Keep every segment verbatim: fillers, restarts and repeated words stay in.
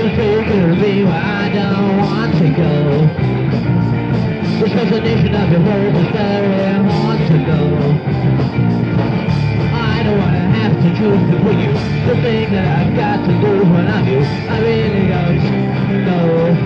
to take me where I don't want to go. This fascination of your love is very hard to know. I don't want to have to choose between you. The thing that I've got to do when I'm you, I really don't know.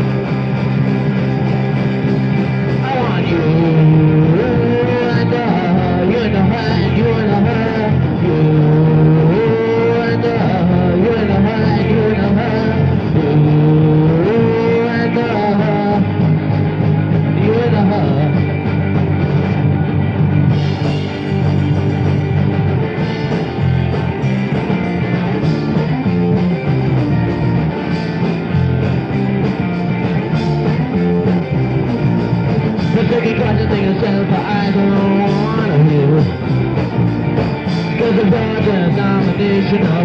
I want you and her, you and her, and you and her, you and her, you and her, and you and her, you and her, you and her. Taking questions to yourself, but I don't wanna hear. Cause the world's a domination of